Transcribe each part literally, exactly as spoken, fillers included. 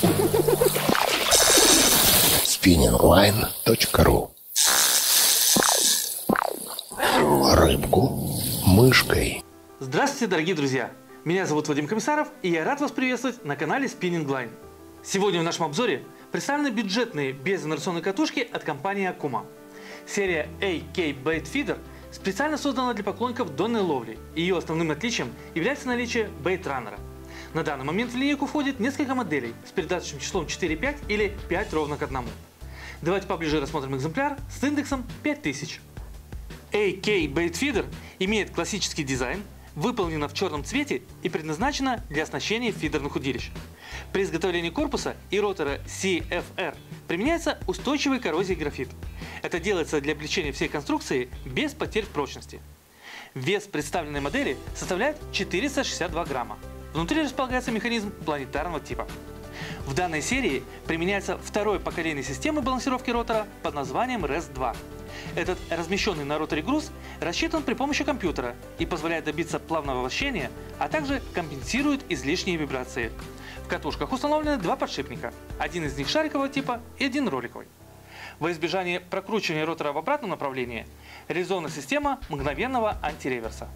спиннинг лайн точка ру. Рыбку мышкой. Здравствуйте, дорогие друзья! Меня зовут Вадим Комиссаров, и я рад вас приветствовать на канале Spinning Line. Сегодня в нашем обзоре представлены бюджетные безинерционные катушки от компании Okuma. Серия эй кей Bait Feeder специально создана для поклонников донной ловли, и ее основным отличием является наличие бейт-раннера. На данный момент в линейку входит несколько моделей с передаточным числом четыре-пять или пять ровно к одному. Давайте поближе рассмотрим экземпляр с индексом пять тысяч. эй кей Bait Feeder имеет классический дизайн, выполнена в черном цвете и предназначена для оснащения фидерных удилищ. При изготовлении корпуса и ротора си эф эр применяется устойчивый к коррозии графит. Это делается для облегчения всей конструкции без потерь в прочности. Вес представленной модели составляет четыреста шестьдесят два грамма. Внутри располагается механизм планетарного типа. В данной серии применяется второе поколение системы балансировки ротора под названием рэс два. Этот размещенный на роторе груз рассчитан при помощи компьютера и позволяет добиться плавного вращения, а также компенсирует излишние вибрации. В катушках установлены два подшипника, один из них шарикового типа и один роликовый. Во избежание прокручивания ротора в обратном направлении реализована система мгновенного антиреверса.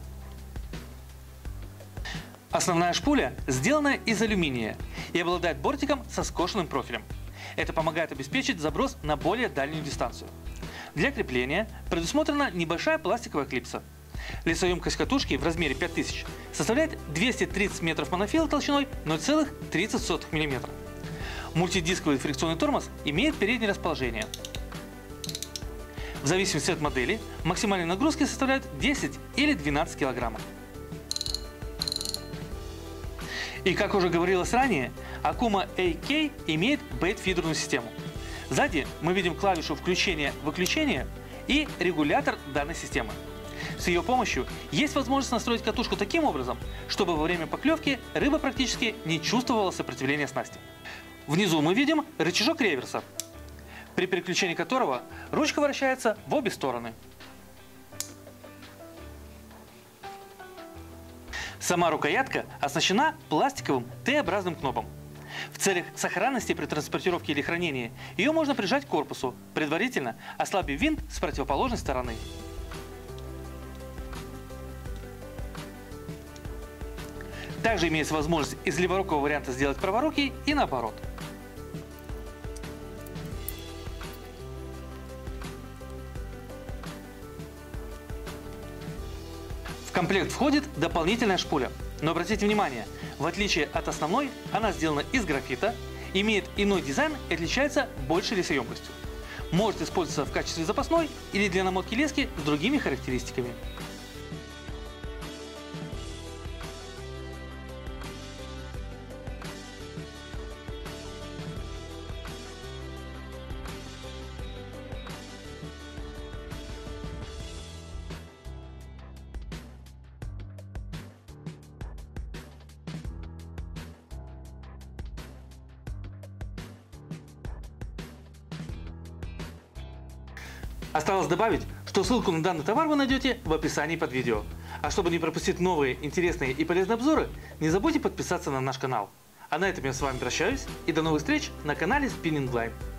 Основная шпуля сделана из алюминия и обладает бортиком со скошенным профилем. Это помогает обеспечить заброс на более дальнюю дистанцию. Для крепления предусмотрена небольшая пластиковая клипса. Весоемкость катушки в размере пять тысяч составляет двести тридцать метров монофила толщиной ноль целых тридцать сотых миллиметра. Мультидисковый фрикционный тормоз имеет переднее расположение. В зависимости от модели максимальные нагрузки составляют десять или двенадцать килограммов. И как уже говорилось ранее, Okuma эй кей имеет бейт-фидерную систему. Сзади мы видим клавишу включения-выключения и регулятор данной системы. С ее помощью есть возможность настроить катушку таким образом, чтобы во время поклевки рыба практически не чувствовала сопротивления снасти. Внизу мы видим рычажок реверса, при переключении которого ручка вращается в обе стороны. Сама рукоятка оснащена пластиковым Т-образным кнопом. В целях сохранности при транспортировке или хранении ее можно прижать к корпусу, предварительно ослабив винт с противоположной стороны. Также имеется возможность из леворукого варианта сделать праворукий и наоборот. В комплект входит дополнительная шпуля, но обратите внимание, в отличие от основной, она сделана из графита, имеет иной дизайн и отличается большей весоемкостью. Может использоваться в качестве запасной или для намотки лески с другими характеристиками. Осталось добавить, что ссылку на данный товар вы найдете в описании под видео. А чтобы не пропустить новые интересные и полезные обзоры, не забудьте подписаться на наш канал. А на этом я с вами прощаюсь и до новых встреч на канале Spinning Line.